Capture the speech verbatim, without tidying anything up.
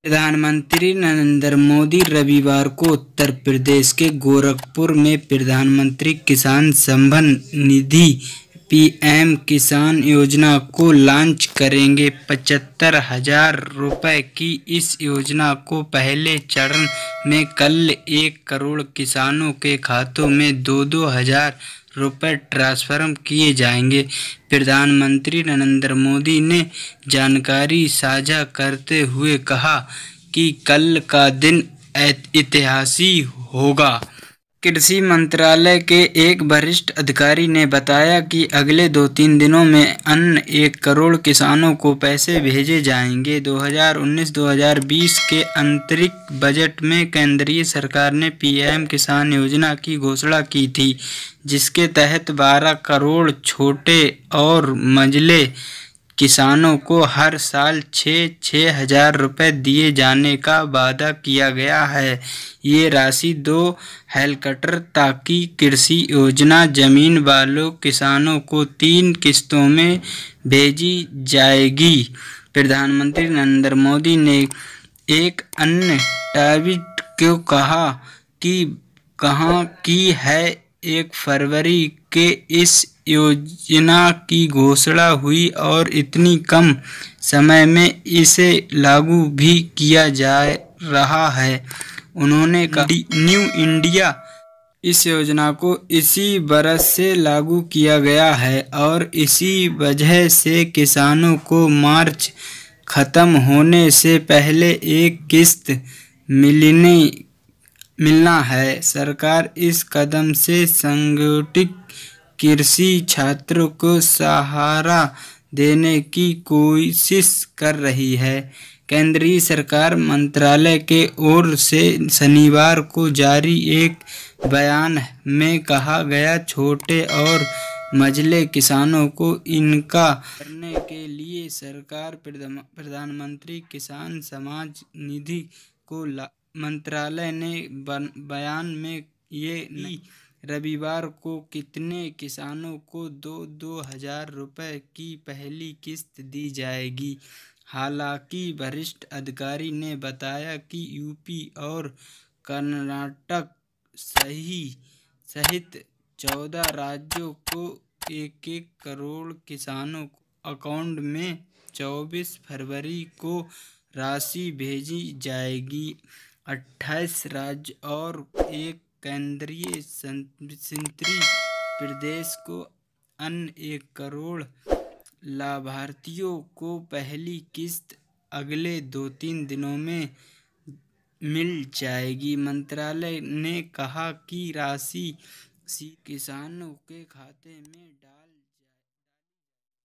प्रधानमंत्री नरेंद्र मोदी रविवार को उत्तर प्रदेश के गोरखपुर में प्रधानमंत्री किसान सम्मान निधि पीएम किसान योजना को लॉन्च करेंगे। पचहत्तर हजार रुपये की इस योजना को पहले चरण में कल एक करोड़ किसानों के खातों में दो दो हजार रुपये ट्रांसफर किए जाएंगे। प्रधानमंत्री नरेंद्र मोदी ने जानकारी साझा करते हुए कहा कि कल का दिन ऐतिहासिक होगा। कृषि मंत्रालय के एक वरिष्ठ अधिकारी ने बताया कि अगले दो तीन दिनों में अन्य एक करोड़ किसानों को पैसे भेजे जाएंगे। दो हज़ार उन्नीस दो हज़ार बीस के आंतरिक बजट में केंद्रीय सरकार ने पीएम किसान योजना की घोषणा की थी, जिसके तहत बारह करोड़ छोटे और मझले किसानों को हर साल छः छः हजार रुपये दिए जाने का वादा किया गया है। ये राशि दो हेक्टेयर ताकि कृषि योजना जमीन वालों किसानों को तीन किस्तों में भेजी जाएगी। प्रधानमंत्री नरेंद्र मोदी ने एक अन्य ट्वीट को कहा कि कहा कि है एक फरवरी के इस योजना की घोषणा हुई और इतनी कम समय में इसे लागू भी किया जा रहा है। उन्होंने कहा न्यू इंडिया इस योजना को इसी बरस से लागू किया गया है और इसी वजह से किसानों को मार्च खत्म होने से पहले एक किस्त मिलने मिलना है। सरकार इस कदम से संगठित कृषि क्षेत्र को सहारा देने की कोशिश कर रही है। केंद्रीय सरकार मंत्रालय के ओर से शनिवार को जारी एक बयान में कहा गया, छोटे और मझले किसानों को इनका करने के लिए सरकार प्रधानमंत्री किसान सम्मान निधि को मंत्रालय ने बयान में ये रविवार को कितने किसानों को दो दो हजार रुपये की पहली किस्त दी जाएगी। हालांकि वरिष्ठ अधिकारी ने बताया कि यूपी और कर्नाटक सही सहित चौदह राज्यों को एक एक करोड़ किसानों अकाउंट में चौबीस फरवरी को राशि भेजी जाएगी। अट्ठाईस राज्य और एक केंद्रीय शासित प्रदेश को अन्य एक करोड़ लाभार्थियों को पहली किस्त अगले दो तीन दिनों में मिल जाएगी। मंत्रालय ने कहा कि राशि किसानों के खाते में डाल